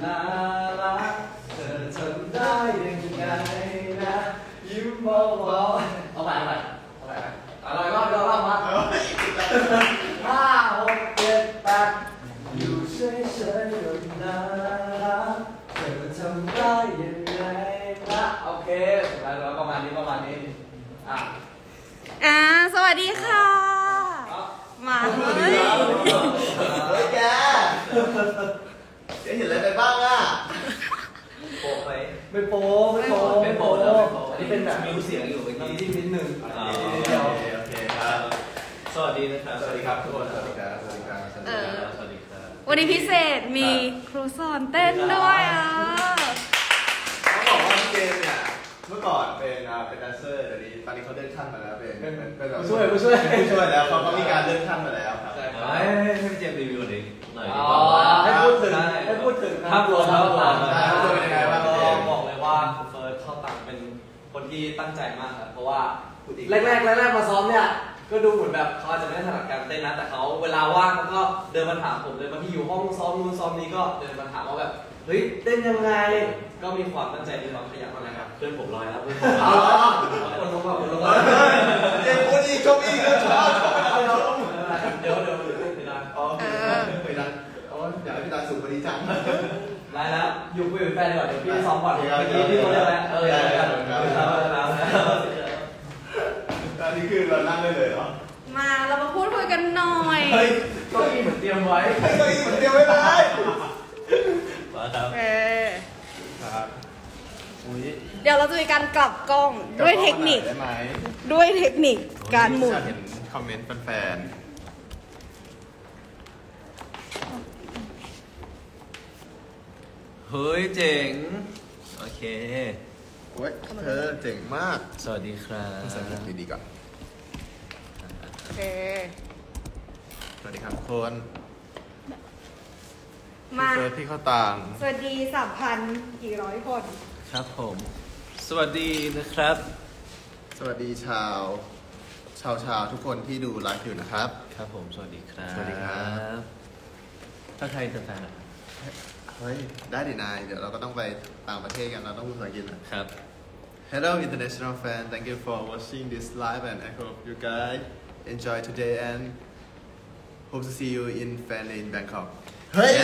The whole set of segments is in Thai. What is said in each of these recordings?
น่ารักเธอทำได้ยังไงนะยิ้มเบาๆเอาใหม่อะไรก็เดี๋ยวมาห้าหกเจ็ดแปดอยู่เฉยๆก็น่ารักเธอทำได้ยังไงนะโอเคแล้วประมาณนี้สวัสดีค่ะมาเฮ้ยแกเห็นอะไรไปบ้างอ่ะโปะไหมไม่โปะอันนี้เป็นแบบมีเสียงอยู่เมื่อกี้นิดนึงโอเคครับสวัสดีนะครับสวัสดีครับทุกคนสวัสดีครับวันนี้พิเศษมีครูสอนเต้นด้วยต้องบอกว่าเกมเนี่ยเมื่อก่อนเป็นแดนเซอร์เดี๋ยวนี้ตอนนี้เขาเลื่อนขั้นมาแล้วเป็นแบบผู้ช่วยแล้วเขามีการเลื่อนขั้นมาแล้วครับให้พี่เจมส์รีวิวหน่อยดีกว่าให้พูดถึงภาพรวมเป็นยังไงบ้างก็บอกเลยว่าคุณเฟิร์สเข้าตังเป็นคนที่ตั้งใจมากครับเพราะว่าแรกมาซ้อมเนี่ยก็ดูเหมือนแบบเขาอาจจะไม่ได้ถนัดการเต้นนะแต่เขาเวลาว่างเขาก็เดินมาถามผมเลยบางทีอยู่ห้องซ้อมนู้นซ้อมนี้ก็เดินมาถามว่าแบบเฮ้ยเต้นยังไงก็มีความตั้งใจมีความขยันมากนะครับเพื่อนผมลอยแล้วคนลงเด็กคนอีกชมอีกชอบเดี๋ยวพี่ดาพี่ดาอยากให้พี่ดาสูงกว่านี้จังได้แล้วอยู่คุยกับแฟนดีกว่าเดี๋ยวพี่ซ้อมก่อนเมื่อกี้พี่เขาเรียกแล้วอันนี้คือเรานั่งได้เลยเหรอมาเรามาพูดคุยกันหน่อยเฮ้ยก็มีเหมือนเตรียมไว้มาครับเดี๋ยวเราจะมีการกลับกล้องด้วยเทคนิคการหมุนเห็นคอมเมนต์แฟนเฮ้ยเจ๋งโอเคโอ้ยเธอเจ๋งมากสวัสดีครับสวัสดีก่อนโอเคสวัสดีครับคนมาพี่เข้าต่างสวัสดี 3,000 กี่ร้อยคนครับผมสวัสดีนะครับสวัสดีชาวทุกคนที่ดูไลฟ์อยู่นะครับครับผมสวัสดีครับถ้าใครจะแฟนเฮ้ยได้ดินายเดี๋ยวเราก็ต้องไปต่างประเทศกันเราต้องพูดภาษาอังกฤษครับ Hello international fan thank you for watching this live and I hope you guys enjoy today and hope to see you in fan day in Bangkok เฮ้ย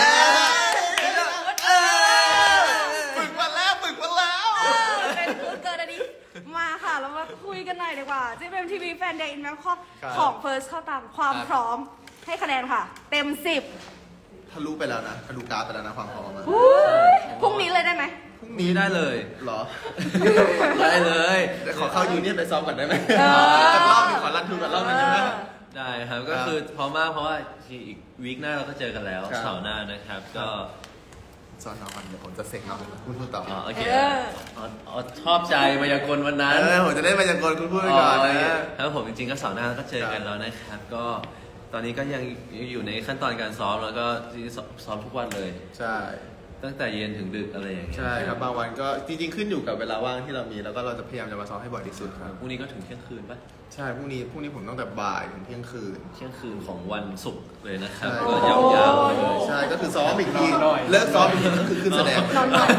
ฝึกมาแล้วเป็นพูดเกินอันนี้มาค่ะเรามาคุยกันหน่อยดีกว่าที่เป็นทีวีแฟนเดย์อินแบงคอกของเฟิร์สเข้าตามความพร้อมให้คะแนนค่ะเต็ม10 ทะลุไปแล้วนะทะลุกราฟไปแล้วนะความพร้อมพรุ่งนี้เลยได้ไหมพรุ่งนี้ได้เลยเหรอได้เลยขอเข้ายูเนี่ยไปซ้อมก่อนได้ไหมจะรอบนึงขอรันทูกันรอบนึงได้ไหมได้ครับก็คือพร้อมมากเพราะว่าอีกวีคหน้าเราก็เจอกันแล้วเสาร์หน้านะครับก็ซ้อนน้องมันเดี๋ยวผมจะเซ็งน้องพูดต่อโอเคชอบใจมายากลวันนั้นผมจะได้มายากลคุณพูดไปก่อนนะครับผมจริงๆก็เสาร์หน้าก็เจอกันแล้วนะครับก็ตอนนี้ก็ยังอยู่ในขั้นตอนการซ้อมแล้วก็ซ้อมทุกวันเลยใช่ตั้งแต่เย็นถึงดึกอะไรอย่างเงี้ยใช่ครับบางวันก็จริงๆขึ้นอยู่กับเวลาว่างที่เรามีแล้วก็เราจะพยายามจะมาซ้อมให้บ่อยที่สุดครับพรุ่งนี้ก็ถึงเที่ยงคืนป่ะใช่พรุ่งนี้ผมต้องแต่บ่ายถึงเที่ยงคืนของวันศุกร์เลยนะครับก็ยาวๆเลยใช่ก็คือซ้อมอีกทีเลิกซ้อมอีกทีก็คือขึ้นแสดง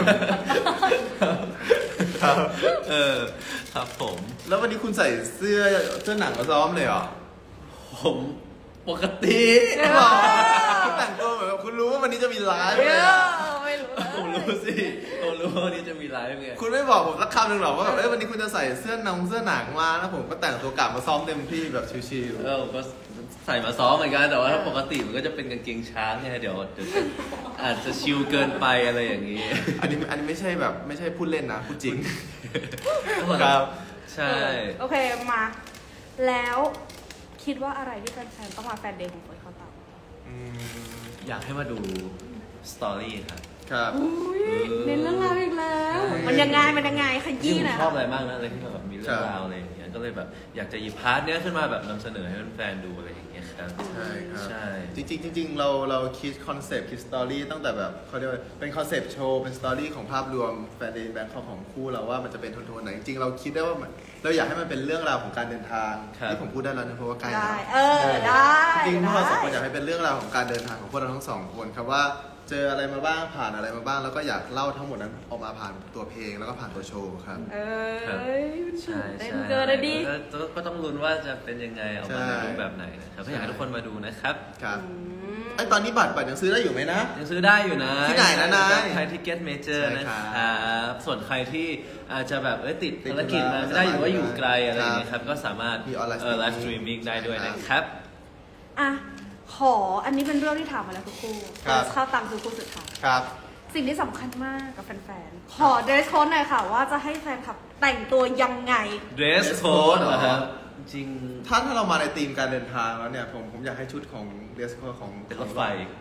ครับผมแล้ววันนี้คุณใส่เสื้อหนังมาซ้อมเลยเหรอผมปกติคุณแต่งตัวเหมือนคุณรู้ว่าวันนี้จะมีไลฟ์ไม่รู้ผมรู้สิผมรู้ว่าวันนี้จะมีไลฟ์ไงคุณไม่บอกผมสักคำหนึ่งหรอกว่าแบบวันนี้คุณจะใส่เสื้อหนังมาแล้วผมก็แต่งตัวกลับมาซ้อมเต็มที่แบบชิลๆผมก็ใส่มาซ้อมเหมือนกันแต่ว่าถ้าปกติมันก็จะเป็นกางเกงช้างไงเดี๋ยวอาจจะชิลเกินไปอะไรอย่างนี้อันนี้ไม่ใช่แบบไม่ใช่พูดเล่นนะพูดจริงครับใช่โอเคมาแล้วคิดว่าอะไรที่แฟนๆต้องมาแฟนเดย์ของเฟิร์สเขาตามอยากให้มาดูสตอรี่ครับเน้นเรื่องราวอีกแล้วมันยังไงขยี้นะชอบอะไรมากนะอะไรที่แบบมีเรื่องราวอะไรอย่างเงี้ยก็เลยแบบอยากจะหยิบพาร์ทเนี้ยขึ้นมาแบบนำเสนอให้แฟนๆดูอะไรอย่างเงี้ยครับใช่ครับใช่จริงเราคิดคอนเซปต์คิดสตอรี่ตั้งแต่แบบเขาเรียกว่าเป็นคอนเซปต์โชว์เป็นสตอรี่ของภาพรวมแฟนเดย์แบงค์ของคู่เราว่ามันจะเป็นโทนไหนจริงเราคิดได้ว่าเราอยากให้มันเป็นเรื่องราวของการเดินทางที่ผมพูดได้แล้วนะเพราะว่าใกล้แล้วได้จริงๆพวกเราสองคนอยากให้เป็นเรื่องราวของการเดินทางของพวกเราทั้งสองคนครับว่าเจออะไรมาบ้างผ่านอะไรมาบ้างแล้วก็อยากเล่าทั้งหมดนั้นออกมาผ่านตัวเพลงแล้วก็ผ่านตัวโชว์ครับใช่ใช่เต้นเกินเลยดิก็ต้องลุ้นว่าจะเป็นยังไงออกมาในรูปแบบไหนนะครับก็อยากให้ทุกคนมาดูนะครับครับไอตอนนี้บัตรยังซื้อได้อยู่ไหมนะยังซื้อได้อยู่นะที่ไหนนะนายไทยทิกเก็ตเมเจอร์ใช่นะคครัรับส่วนใครที่อาจจะแบบติดภารกิจมาไม่ได้หรือว่าอยู่ไกลอะไรอย่างเงี้ยครับก็สามารถมี online ไลฟ์สตรีมมิ่งได้ด้วยนะครับอ่ะขออันนี้เป็นเรื่องที่ถามมาแล้วทุกคู่ครับเข้าตังคือคู่สุดท้ายครับสิ่งที่สำคัญมากกับแฟนๆ ขอเดรสโค้ดหน่อยค่ะว่าจะให้แฟนคลับแต่งตัวยังไง dress code เหรอครับจริงถ้าเรามาในธีมการเดินทางแล้วเนี่ยผมอยากให้ชุดของเดสโคของเป็นรถไฟ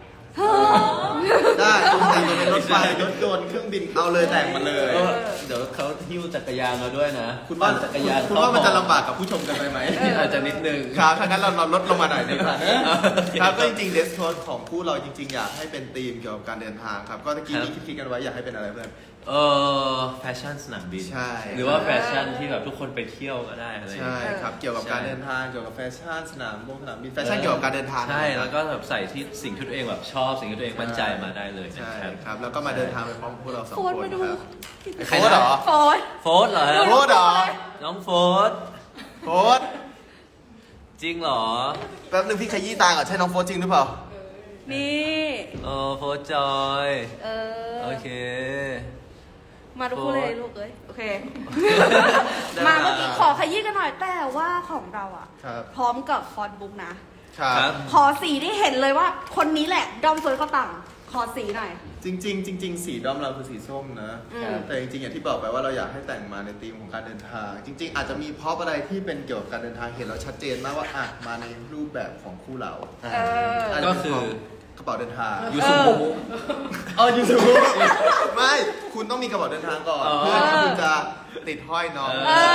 ได้คุณแต่งตัวเป็นรถไฟรถยนต์เครื่องบินเอาเลยแต่งมาเลยเดี๋ยวเขาหิ้วจักรยานมาด้วยนะคุณว่าปั่นจักรยานคุณว่ามันจะลำบากกับผู้ชมกันไปไหมอาจจะนิดนึงครับถ้างั้นเราลดลงมาหน่อยดีกว่าครับก็จริงๆเดสโคของคู่เราจริงๆอยากให้เป็นธีมเกี่ยวกับการเดินทางครับก็ตะกี้นี้คิดกันไว้อยากให้เป็นอะไรเพื่อนแฟชั่นสนามบินใช่หรือว่าแฟชั่นที่แบบทุกคนไปเที่ยวก็ได้อะไรอย่างใช่เงี้ยครับเกี่ยวกับการเดินทางเกี่ยวกับแฟชั่นสนามบินแฟชั่นเกี่ยวกับการเดินทางใช่แล้วก็แบบใส่ที่สิ่งที่ตัวเองแบบชอบสิ่งที่ตัวเองมั่นใจมาได้เลยนะใช่ครับครับแล้วก็มาเดินทางไปพร้อมพวกเราสองโฟคนนมาดูครับใครโฟนะร์เหรอโฟนโฟร์เหรอฮะโฟร์เหรอน้องโฟร์โฟร์จริงเหรอแป๊บนึงพี่ขยี้ตาก่อนใช่น้องโฟร์จริงหรือเปล่านี่โฟร์จอย โอเคมาทุกคู่เลยลูกเอ้ยโอเค มาเมื่อกี้ขอขยี้กันหน่อยแต่ว่าของเราอ่ะครับพร้อมกับฟอนต์บุ๊กนะครับขอสีที่เห็นเลยว่าคนนี้แหละดอมสวยเขาต่างขอสีหน่อยจริงๆสีด้อมเราคือสีส้มนะอืมแต่จริงๆอย่างที่บอกไปว่าเราอยากให้แต่งมาในธีมของการเดินทาง จริง ๆ อาจจะมีพร็อพอะไรที่เป็นเกี่ยวกับการเดินทางเห็นเราชัดเจนมากว่าอ่ะมาในรูปแบบของคู่เรา อาจจะก็เป็นคือกระเป๋าเดินทางยูสุโมยูทูบไม่คุณต้องมีกระเป๋าเดินทางก่อนอ๋อเพื่อที่คุณจะติดห้อยน้อง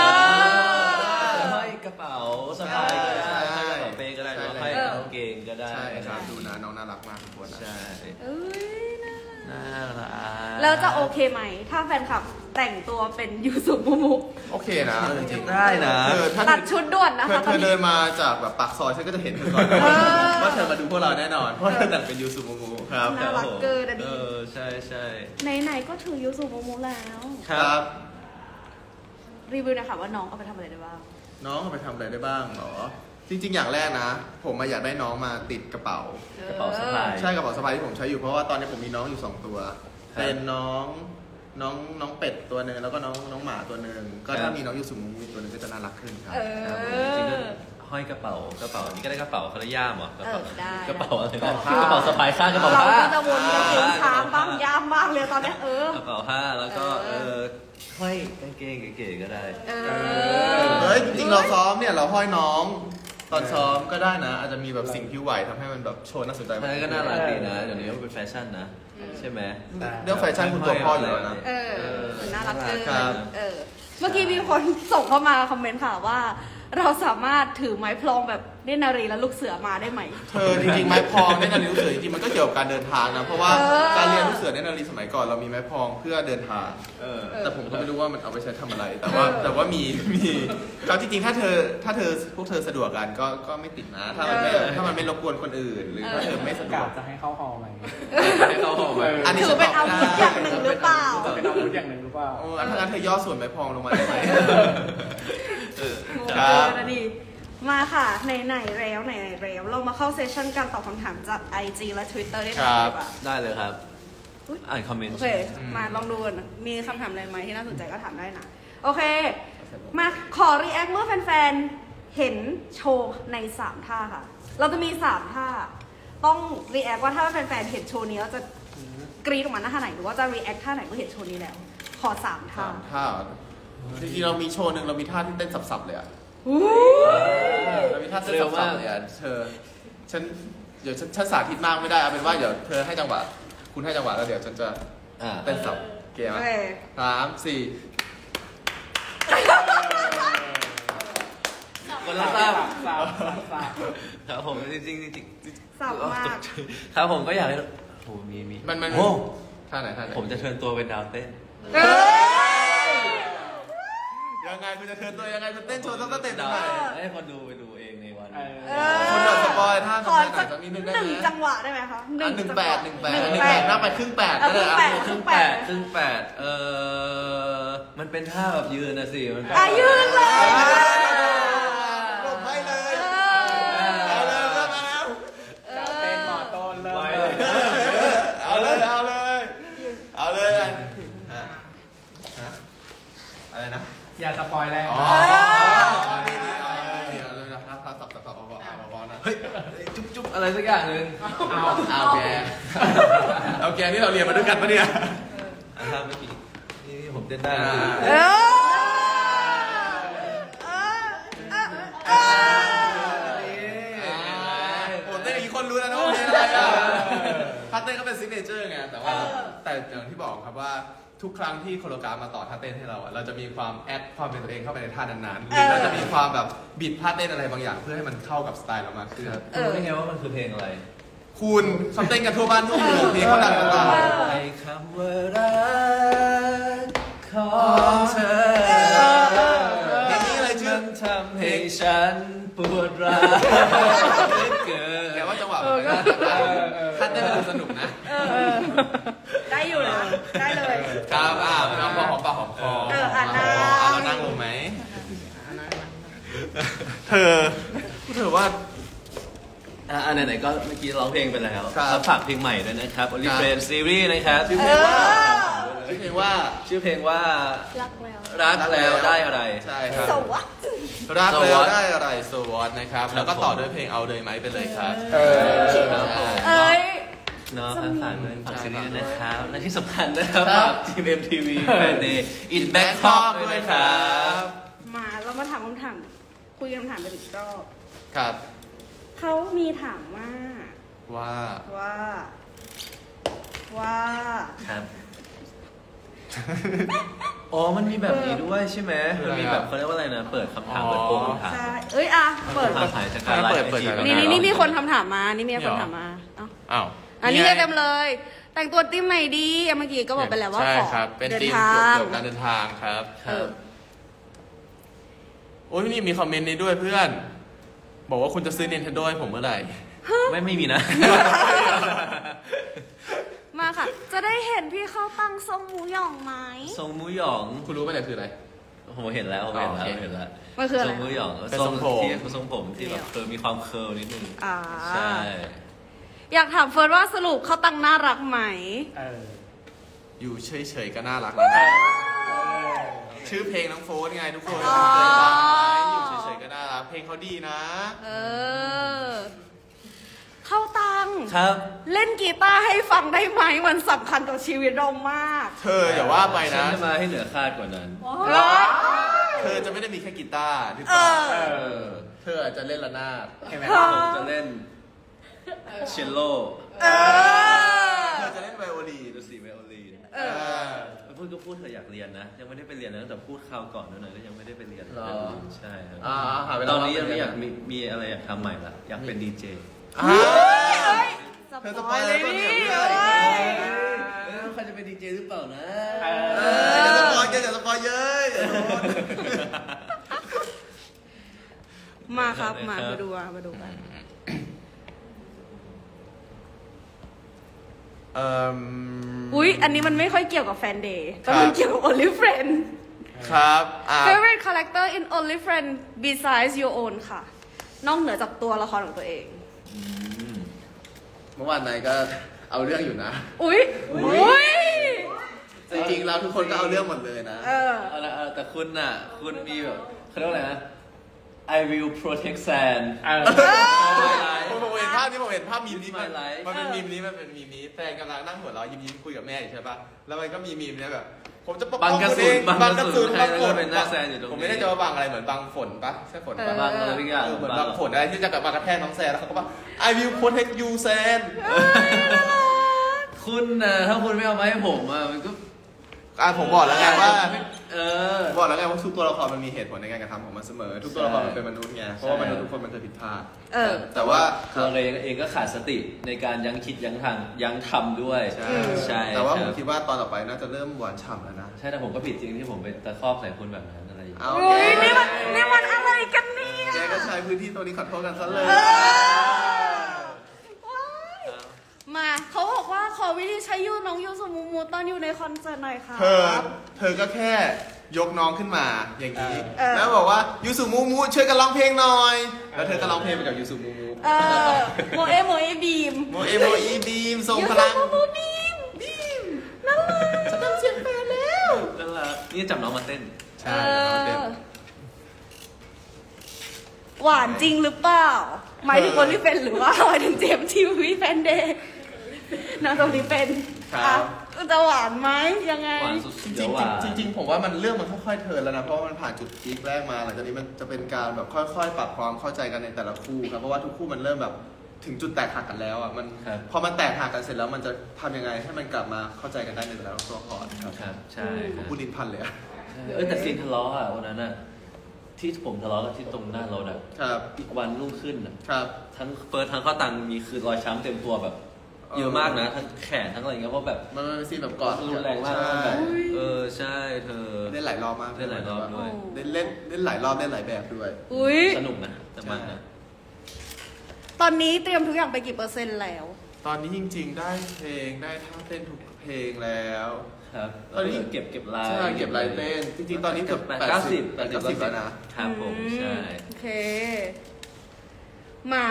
ห้อยกระเป๋าสะพายก็ได้ห้อยกระเป๋าเป้ก็ได้เนอะห้อยกางเกงก็ได้ใช่ครับดูนะน้องน่ารักมากทุกคนนะใช่เอ้ยน่าน่ารักแล้วจะโอเคไหม ถ้าแฟนคลับแต่งตัวเป็นยูสุมุมุโอเคนะจริงๆได้นะถ้าตัดชุดด่วนนะเธอคะเธอเดินมาจากแบบปากซอยฉันก็จะเห็นเธอก่อนว่าเธอมาดูพวกเราแน่นอนเพราะเธอแต่งเป็นยูสุโมโมครับน่ารักเกินอะดิใช่ใช่ไหนๆก็ถือยูสุมุมุแล้วครับรีวิวหนะคะว่าน้องเอาไปทำอะไรได้บ้างน้องเอาไปทำอะไรได้บ้างเหรอจริงๆอย่างแรกนะ ผมมาอยากได้น้องมาติดกระเป๋ากระเป๋าสะพายใช่กระเป๋าสะพายที่ผมใช้อยู่เพราะว่าตอนนี้ผมมีน้องอยู่ 2 ตัว เป็นน้องเป็ดตัวหนึ่งแล้วก็น้องหมาตัวหนึ่งก็ถ้ามีน้องยูสุมุมุตัวหนึงก็จะน่ารักขึ้นครับครับผมจริงๆก็ห้อยกระเป๋านี่ก็ได้กระเป๋าคาราย่ามเหรอกระเป๋าได้กระเป๋าอะไรนะกระเป๋าสะพายข้างกระเป๋าเราผ้าก็จะวนกันถึงช้างบ้างยามบ้างเลยตอนเนี้ยกระเป๋าผ้าแล้วก็ห้อยกางเกงเก๋ๆก็ได้เฮ้ยจริงๆเราซ้อมเนี่ยเราห้อยน้อง ตอนซ้อมก็ได้นะ อาจจะมีแบบสิ่งผิวไหวทำให้มันแบบโชว์น่าสนใจใช่ก็น่ารักดีนะเดี๋ยวนี้มันเป็นแฟชั่นนะใช่ไหมเรื่องแฟชั่นคุณตัวพ่ออยู่แล้วนะน่ารักเกินครับเมื่อกี้มีคนส่งเข้ามาคอมเมนต์ค่ะว่า เราสามารถถือไม้พลองแบบเนตรนารีและลูกเสือมาได้ไหมเธอจริงๆไม้พองเนตรนารีลูกเสือจริงๆมันก็เกี่ยวกับการเดินทางนะเพราะว่าการเรียนลูกเสือเนตรนารีสมัยก่อนเรามีไม้พองเพื่อเดินทางแต่ผมก็ไม่รู้ว่ามันเอาไปใช้ทำอะไร แต่ว่ามีก็จริงๆถ้าเธอพวกเธอสะดวกกันก็ไม่ติดนะถ้ามันไม่รบกวนคนอื่น หรือถ้าเธอไม่สะดวกจะให้เข้าฮอลไหมให้เขาบอกไปอันนี้ถือเป็นอาวุธอย่างหนึ่งหรือเปล่าจะเป็นอาวุธอย่างหนึ่งหรือเปล่าโอ้ถ้างั้นเธอย่อส่วนไม้พองลงมาได้ไหมโอครัเคบนะดีมาค่ะไหนๆแล้วเรามาเข้าเซสชั่นการตอบคำถามจาก IG และ Twitter ได้ไหมครับดีกว่าได้เลยครับอุ๊ยอ่านคอมเมนต์โอเค มาลองดูกันมีคำถามอะไรไหมที่น่าสนใจก็ถามได้นะ โอเค มาขอรีแอคเมื่อแฟนๆ เห็นโชว์ใน 3 ท่าค่ะ เราจะมี 3 ท่า ต้องรีแอคว่าถ้าแฟนๆ เห็นโชว์นี้แล้วจะกรี๊ดออกมาหน้าท่าไหนหรือว่าจะรีแอคท่าไหนเมื่อเห็นโชว์นี้แล้ว ขอ 3 ท่าท่าจริงๆเรามีโชว์หนึ่งเรามีท่าที่เต้นสับๆเลยอะอู้เรามีท่าเต้นสับๆเลยอะเดี๋ยวฉันสาธิตมากไม่ได้เอาเป็นว่าเดี๋ยวเธอให้จังหวะคุณให้จังหวะแล้วเดี๋ยวฉันจะเต้นสับเกมโอเค 3-4 คนละท่าสามครับผมจริงๆสับมากครับผมก็อยากให้โอ้มีมันโอ้ท่าไหนผมจะเชิญตัวเป็นดาวเต้นเอ้ยเดี๋ยังไงคุณจะเทิร์นตัวยังไงคุณเต้นโชว์ต้องเต้นหน่อยให้คนดูไปดูเองในวันคุณแบบสปอยท่าขอทำงานหนัสังกสักนิดนึงได้หนึ่งไหมจังหวะได้ไหมคะ 1-8นับไปครึ่ง8ก็ได้ครึ่งแปดมันเป็นท่าแบบยืนนะสิมันเป็นยืนเลยลงให้เลยเอาเลยเริ่มมาแล้วเป็นหมอต้นเลยเอาเลยอะไรนะอย่าสปอยแรงอ๋อนี่เอาเลยนะครับสับนะเฮ้ยจุ๊บอะไรสักอย่างหนึ่งเอาแกที่เราเรียนมาด้วยกันปะเนี่ยท่าเมื่อกี้นี่ผมเต้นได้ผมเต้นอย่างนี้คนรู้แล้วนะว่าเพลงอะไรอ่ะท่าเต้นก็เป็นซิกเนเจอร์ไงแต่อย่างที่บอกครับว่าทุกครั้งที่โคโรกราฟมาต่อท่าเต้นให้เราเราจะมีความแอดความเป็นตัวเองเข้าไปในท่านั้นๆหรือเราจะมีความแบบบิดท่าเต้นอะไรบางอย่างเพื่อให้มันเข้ากับสไตล์เรามากขึ้นรู้ได้ไงว่ามันคือเพลงอะไรคุณเขาเต้นกันทั่วบ้านทั่วเมืองเพลงเขาดังต่างไอ้คำว่ารักของเธอเพลงนี้อะไรชื่อมันทำให้ฉันปวดร้าวเกินแกว่าจังหวะมันท่าเต้นมันสนุกนะได้อยู่นะได้เลยครับน้องพอหอมปากหอมคอเรานั่งลงไหมเธอว่าไหนๆก็เมื่อกี้ร้องเพลงไปแล้วครับฝากเพลงใหม่ด้วยนะครับ Only Friends Series นะครับชื่อเพลงว่ารักแล้วรักแล้วได้อะไรใช่ครับสวัสดีรักแล้วได้อะไรโซวอตนะครับแล้วก็ต่อด้วยเพลงเอาเลยไหมไปเลยครับเอ้ยเนาะฝากด้วยฝากซีรีส์นะครับ และที่สำคัญนะครับฝากทีม MTV Friday in Bangkok ด้วยนะครับมาเรามาถามคำถามคุยคำถามกันอีกรอบครับเขามีถามว่าครับ อ๋อ มันมีแบบนี้ด้วยใช่ไหมมันมีแบบเขาเรียกว่าอะไรนะ เปิดคำถามเปิดโปงคำถามใช่เอ้ยเปิดคำถามจากการไลฟ์ไอจีนี่มีคนคำถามมานี่มีคนถามมาอ้าวอันนี้เต็มเลย แต่งตัวธีมไหนดีเมื่อกี้ก็บอกไปแล้วว่าใช่ขอครับเป็นเดินธีมทางเกี่ยวกับการเดินทางครับครับโอ้ยนี่มีคอมเมนต์นี้ด้วยเพื่อน บอกว่าคุณจะซื้อ Nintendo ให้ผมเมื่อไหร่ไม่มีนะมาค่ะ จะได้เห็นพี่เข้าตั้งทรงหมูหย่องไหมทรงมูหยองคุณรู้ไหมเนี่ยคืออะไรผมเห็นแล้วโอเคมันคืออะไรทรงมูหยองเป็นทรงผมทรงผมที่แบบมีความเคิร์ลนิดนึงใช่อยากถามเฟิร์นว่าสรุปเขาตั้งน่ารักไหมอยู่เฉยๆก็น่ารักแล้วนะชื่อเพลงน้องโฟนไงทุกคนอยู่เฉยๆก็น่ารักเพลงเขาดีนะเข้าตังครับเล่นกีตาร์ให้ฟังได้ไหมมันสำคัญต่อชีวิตเรามากเธออย่าว่าไปฉันนะจะมาให้เหนือคาดกว่านั้นเธอจะไม่ได้มีแค่กีตาร์หรือเปล่าเธออาจจะเล่นระนาดผมจะเล่นเชลโลเธอจะเล่นไวโอลีนดูสิไวโอลีนเออพูดก็พูดเธออยากเรียนนะ ยังไม่ได้ไปเรียนนะแต่พูดคราวก่อนนั่นนะก็ยังไม่ได้ไปเรียนหรอใช่ครับหาเวลาตอนนี้ว่างไปเรียนอยากมีอะไรอยากทำใหม่ละอยากเป็นดีเจเธอสปอยเลยเนี่ยใครจะเป็นดีเจหรือเปล่านะอย่าสปอยเยอะมาครับมาดูกัน อุ๊ย อันนี้มันไม่ค่อยเกี่ยวกับแฟนเดย์แต่มันเกี่ยวกับ Only Friend ครับ Favorite character in Only Friend besides your own ค่ะ นอกเหนือจากตัวละครของตัวเองเมื่อวานนายก็เอาเรื่องอยู่นะอุ๊ยจริงๆเราทุกคนก็เอาเรื่องหมดเลยนะเอาละแต่คุณน่ะคุณมีแบบเขาเรียกว่าอะไรนะ I will protect San ผมเห็นภาพนี้ผมเห็นภาพมีมนี้มัน My life เป็นมีมนี้แฟนกำลังนั่งหัวเราะยิ้มคุยกับแม่อยู่ใช่ปะแล้วมันก็มีมีมเนี้ยแบบผมจะปกป้องคุณเองบังกระสุนบังฝนเป็นหน้าแซนอยู่ตรงนี้ผมไม่ได้จะว่าบังอะไรเหมือนบังฝนปะใช่ฝนปะบางอะไรทุกอย่างเหมือนบังฝนอะไรที่จะกลับมากระแทกน้องแซนแล้วเขาก็ว่า I will protect you แซนคุณน่ะถ้าคุณไม่เอามาให้ผมอ่ะมันก็ผมบอกแล้วไงว่าบอกแล้วไงว่าทุกตัวละครมันมีเหตุผลในการกระทำของมันเสมอ ทุกตัวละครมันเป็นมนุษย์ไงเพราะว่ามนุษย์ทุกคนมันเคยผิดพลาดแต่ว่าตัวเราเองก็ขาดสติในการยั้งคิดยั้งทำด้วยใช่แต่ว่าผมคิดว่าตอนต่อไปน่าจะเริ่มหวานฉ่ำแล้วนะใช่แต่ผมก็ผิดจริงที่ผมไปตะคอกใส่คุณแบบนั้นอะไรอย่างเงี้เอาโอ้ยนี่มันอะไรกันเนี่ยแกก็ใช้พื้นที่ตรงนี้ขอโทษกันซะเลยมาเขาบอกว่าขอวิธีใช้น้องยูสุมูมูตอนอยู่ในคอนเสิร์ตหน่อยค่ะเธอก็แค่ยกน้องขึ้นมาอย่างนี้แล้วบอกว่ายูสุมูมูช่วยกันร้องเพลงหน่อยแล้วเธอก็ร้องเพลงไปกับยูสุมูมูโมเอบีมโมเอบีมส่งพลังยูสุมูมูบีมน่ารักฉันทำเสียงแฟนแล้วนั่นแหละนี่จับน้องมาเต้นใช่เต้นหวานจริงหรือเปล่าหมายถึงคนที่เป็นหรือว่าหมายถึงเจมส์ทีวีแฟนเดย์นะตรงนี้เป็นจะหวานไหมยังไงหวานสุดจริงผมว่ามันเรื่องมันค่อยๆเทิร์นแล้วนะเพราะว่ามันผ่านจุดพีคแรกมาหลังจากนี้มันจะเป็นการแบบค่อยๆปรับความเข้าใจกันในแต่ละคู่ครับเพราะว่าทุกคู่มันเริ่มแบบถึงจุดแตกหักกันแล้วอ่ะมันพอมันแตกหักกันเสร็จแล้วมันจะทำยังไงให้มันกลับมาเข้าใจกันได้ในแต่ละตัวก่อนครับใช่ผมพูดดินพันเลยอะแต่ซีนทะเลาะอ่ะวันนั้นอ่ะที่ผมทะเลาะกันที่ตรงหน้ารถอ่ะอีกวันรุ่งขึ้นอ่ะทั้งเฟิร์สทั้งข้าวตังมีคือรอยช้ำเต็มตัวแบบเยอะมากนะทั้งแขนทั้งอะไรเงี้ยเพราะแบบมันเป็นซีนแบบกอดรุนแรงมากแบบใช่เธอเล่นหลายรอบมากเล่นหลายรอบด้วยเล่นหลายรอบเล่นหลายแบบด้วยสนุกนะแต่มันนะตอนนี้เตรียมทุกอย่างไปกี่เปอร์เซ็นต์แล้วตอนนี้จริงๆได้เพลงได้ท่าเต้นทุกเพลงแล้วครับตอนนี้เก็บลายใช่เก็บลายเต้นจริงๆตอนนี้เกือบ80แล้วนะครับผมใช่โอเคมา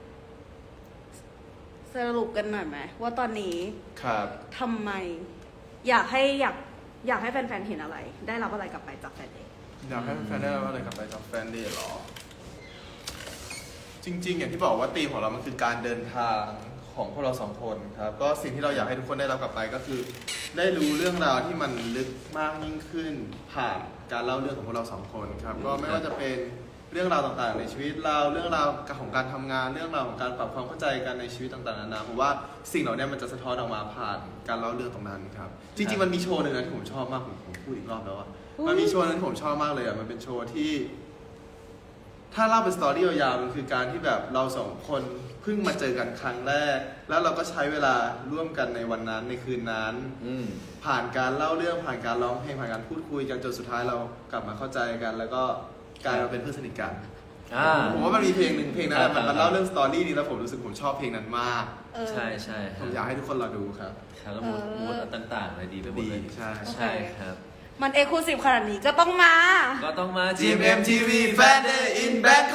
สรุปกันหน่อยไหมว่าตอนนี้ทำไมอยากให้แฟนๆเห็นอะไรได้รับอะไรกลับไปจากแฟนเดย์อยากให้แฟนๆได้รับอะไรกลับไปจากแฟนเดย์หรอจริงๆอย่างที่บอกว่าธีมของเรามันคือการเดินทางของพวกเราสองคนครับก็สิ่งที่เราอยากให้ทุกคนได้รับกลับไปก็คือได้รู้เรื่องราวที่มันลึกมากยิ่งขึ้นผ่านการเล่าเรื่องของพวกเราสองคนครับก็ไม่ว่าจะเป็นเรื่องราวต่างๆในชีวิตเราเรื่องราวของการทำงานเรื่องราวของการปรับความเข้าใจกันในชีวิตต่างๆนานาผมว่าสิ่งเหล่านี้มันจะสะท้อนออกมาผ่านการเล่าเรื่องตรงนั้นครับจริงๆมันมีโชว์หนึ่งนะที่ผมชอบมากผมพูดอีกรอบแล้วว่ามันมีโชว์นึงที่ผมชอบมากเลยอ่ะมันเป็นโชว์ที่ถ้าเล่าเป็นสตอรี่ยาวๆมันคือการที่แบบเราสองคนเพิ่งมาเจอกันครั้งแรกแล้วเราก็ใช้เวลาร่วมกันในวันนั้นในคืนนั้นผ่านการเล่าเรื่องผ่านการร้องเพลงผ่านการพูดคุยกันจนสุดท้ายเรากลับมาเข้าใจกันแล้วก็กลายมาเป็นเพื่อนสนิทกันผมว่ามันมีเพลงหนึ่งเพลงนั้นมันเล่าเรื่องสตอรี่นี้แล้วผมรู้สึกผมชอบเพลงนั้นมากใช่ใช่ผมอยากให้ทุกคนรอดูครับแล้วมูดต่างๆเลยดีไปหมดเลยใช่ครับมันเอ็กซ์คลูซีฟขนาดนี้ก็ต้องมา GMMTV Fan Day in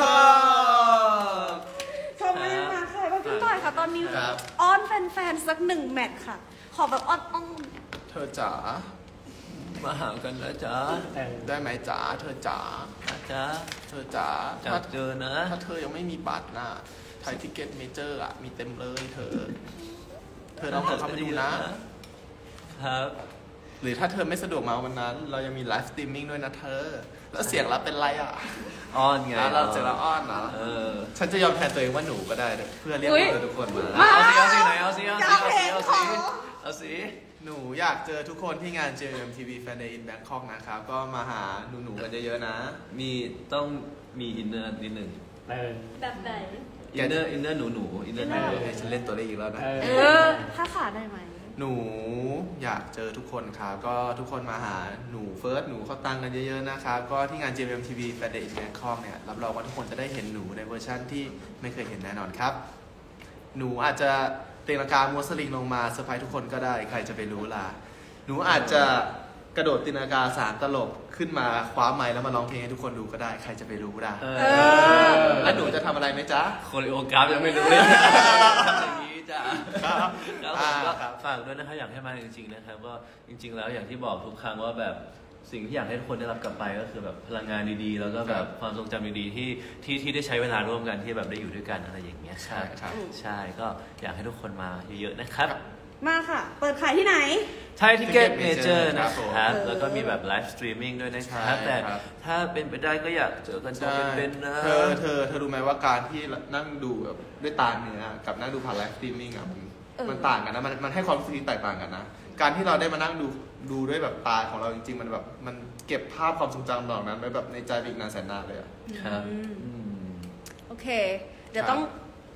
Bangkok ชอบมากมาค่ะพี่ต่อยค่ะตอนนี้อ้อนแฟนๆสัก1แมตช์ค่ะขอแบบอ้อนเธอจ๋ามาหากันนะจ๊ะได้ไหมจ๋าเธอจ๋าเธอจ๋าถ้าเจอนะถ้าเธอยังไม่มีบัตรนะไทยทิเก็ตเมเจอร์อ่ะมีเต็มเลยเธอลองเข้าไปดูนะครับหรือถ้าเธอไม่สะดวกมาวันนั้นเรายังมีไลฟ์สตรีมมิ่งด้วยนะเธอแล้วเสียงเราเป็นไรอ่ะอ้อนไงเราเสียงเราอ้อนนะฉันจะยอมแทนตัวเองว่าหนูก็ได้เพื่อเรียกเธอทุกคนมาเอาสิไหนเอาสิหนูอยากเจอทุกคนที่งาน GMMTV Fan Day in Bangkok นะครับก็มาหาหนูกันเยอะๆนะต้องมีอินเนอร์นิดหนึ่งแบบไหนอินเนอร์หนูอินเนอร์ฉันเล่นตัวเลขอีกแล้วนะถ้าขาดได้ไหมหนูอยากเจอทุกคนครับก็ทุกคนมาหาหนูเฟิร์สหนูเขาตังกันเยอะๆนะครับก็ที่งาน GMMTV Fan Day in Bangkok เนี่ยรับรองว่าทุกคนจะได้เห็นหนูในเวอร์ชั่นที่ไม่เคยเห็นแน่นอนครับหนูอาจจะเตียงกามัวสลิงลงมาเซอร์ไพรส์ทุกคนก็ได้ใครจะไปรู้ล่ะหนูอาจจะกระโดดตีนากาสารตลกขึ้นมาคว้าไมค์แล้วมาร้องเพลงให้ทุกคนดูก็ได้ใครจะไปรู้ล่ะแล้วหนูจะทำอะไรไหมจ๊ะโคเรโอกราฟยังไม่รู้เลยทำอย่างนี้จ้ะก็ฝากด้วยนะครับอยากให้มาจริงๆนะครับก็จริงๆแล้วอย่างที่บอกทุกครั้งว่าแบบสิ่งที่อยากให้ทุกคนได้รับกลับไปก็คือแบบพลังงานดีๆแล้วก็แบบความทรงจำดีๆที่ได้ใช้เวลาร่วมกันที่แบบได้อยู่ด้วยกันอะไรอย่างเงี้ยใช่ก็อยากให้ทุกคนมาเยอะๆนะครับมาค่ะเปิดขายที่ไหนไทยทิเก็ตเมเจอร์นะครับแล้วก็มีแบบไลฟ์สตรีมมิ่งด้วยนะครับแต่ถ้าเป็นไปได้ก็อยากเจอกันตัวเป็นๆนะเธอรู้ไหมว่าการที่นั่งดูแบบด้วยตาเนื้อกับนั่งดูผ่านไลฟ์สตรีมมิ่งอ่ะมันต่างกันนะมันให้ความรู้สึกที่แตกต่างกันนะการที่เราได้มานั่งดูด้วยแบบตาของเราจริงๆมันแบบมันเก็บภาพความทรงจำเหล่านั้นไว้แบบในใจอีกนานแสนนานเลยอ่ะครับโอเคเดี๋ยวต้อง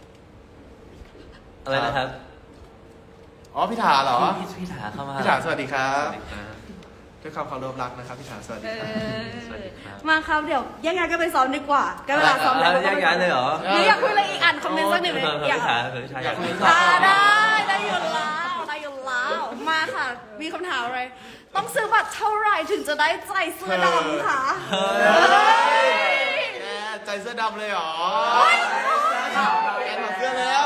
อะไรนะครับอ๋อพี่ถาเหรอพี่ถาเข้ามาพี่ถาสวัสดีครับด้วยความเคารพรักนะครับพี่ถาสวัสดีครับสวัสดีครับมาครับเดี๋ยวแยกย้ายกันไปซ้อมดีกว่าก็เวลาซ้อมแล้วแยกย้ายเลยเหรอหรืออยากคุยอะไรอีกอ่านคอมเมนต์สักหนึ่งเลยอยากอยากคุยได้อยู่แล้วได้อยู่แล้วมาค่ะ มีคำถามอะไร ต้องซื้อบัตรเท่าไหร่ถึงจะได้ใจเสื้อดำคะแกใจเสื้อดำเลยเหรอแกถอดเสื้อแล้ว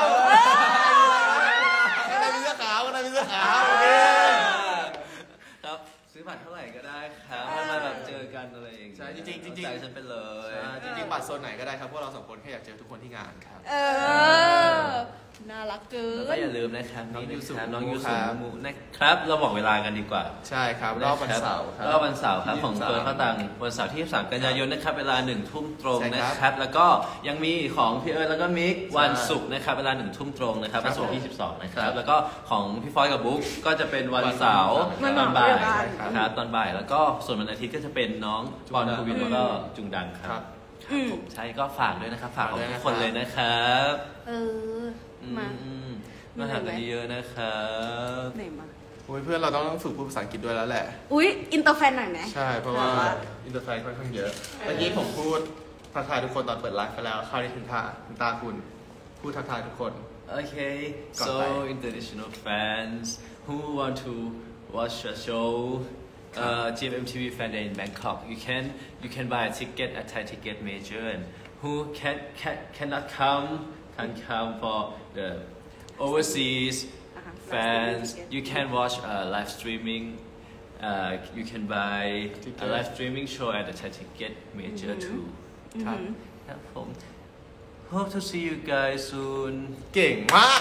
ข้างในมีเสื้อขาวข้างในมีเสื้อขาวโอเคครับซื้อบัตรเท่าไหร่ก็ได้ครับให้มาแบบเจอกันอะไรอย่างเงี้ยใช่จริงๆใจฉันไปเลยจริงๆบัตรโซนไหนก็ได้ครับพวกเราสองคนแค่อยากเจอทุกคนที่งานครับน่ารักเกิแล้วก็นอย่าลืมนะครับน้องยูสุน้องยูคสุรับมูนะครับ เราบอกเวลากันดีกว่าใช่ครับรอบวันเสาร์ครับรอบวันเสาร์ครับของ 23 เฟิร์นข้าวตังวันเสาร์ที่23กันยายนนะครับเวลา1 ทุ่มตรงใช่นะครับครับแล้วก็ยังมีของพี่เอิร์ธแล้วก็มิกวันศุกร์นะครับเวลา1 ทุ่มตรงนะครับครัวับนศุกร์ที่12นะครัครับ บแล้วก็ของพี่ฟอยกับบุ๊กก็จะเป็นวันเสาร์วันตอนบ่ายเสาร์ครับตอนบ่ายแล้วก็ส่วนวันอาทิตย์ก็จะเป็นน้องบอลจุงดังภูวินแล้วก็จุงดังคครัรับบอืมใช่ก็ฝากด้วยนะครับฝากของฝากด้วยทุนะกคนเลยนะครับมามาหากันเยอะๆนะครับไหนมาโอ้ยเพื่อนเราต้องฝึกพูดภาษาอังกฤษด้วยแล้วแหละอุ๊ย อินเตอร์แฟนหน่อยไหมใช่เพราะว่าอินเตอร์ไฟค่อนข้างเยอะเมื่อกี้ผมพูดทักทายทุกคนตอนเปิดไลฟ์ไปแล้วคราวนี้ถึงตาคุณพูดทักทายทุกคน Okay, Got so that. international fans who want to watch a show, GMMTV Fan Day in Bangkok, you can buy a ticket at Thai Ticket Major, and who cannot come can come for the overseas fans. You can watch live streaming. You can buy a live streaming show at the Thai Ticket Major too. ครับครับผม Hope to see you guys soon. เก่งมาก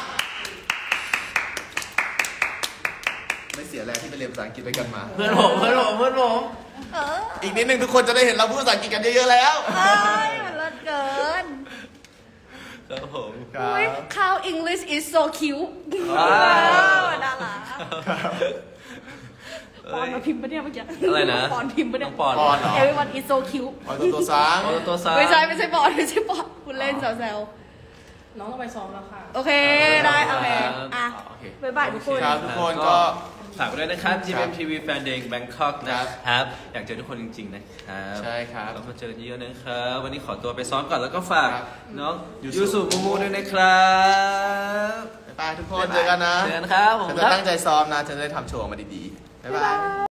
ไม่เสียแรงที่ไปเรียนภาษาอังกฤษด้วยกันมาเพื่อนผมอีกนิดนึงทุกคนจะได้เห็นเราพูดภาษาอังกฤษกันเยอะๆแล้วเอ้ยมันเลิศเกินครับผมอุ๊ย How English is so cute ว้าวน่ารักปอนมาพิมพ์ปะเนี่ยเมื่อกี้อะไรนะปอนพิมพ์ปะเนี่ยน้องปอนปอนเหรอ Everyone is so cute อ๋อตัวซ้างเอาตัวซ้ายไม่ใช่ปอนคุณเล่นแซวน้องต้องไปซ้อมแล้วค่ะๆโอเคได้โอเคอ่ะโอเคบ๊ายบายทุกคนครับทุกคนก็ฝากไว้ด้วยนะครับ GMMTV Fan Day Bangkok นะครับ อยากเจอทุกคนจริงๆนะครับใช่ครับเรามาเจอกันเยอะนะครับ วันนี้ขอตัวไปซ้อมก่อนแล้วก็ฝากครับน้องยูยูสุสุมูมูด้วยนะครับบ๊ายบายทุกคนเจอกันนะเจอกันครับผมฉันคจะรับตั้งใจซ้อมนะฉันจะได้ทำโชว์ออกมาดีๆบ๊ายบาย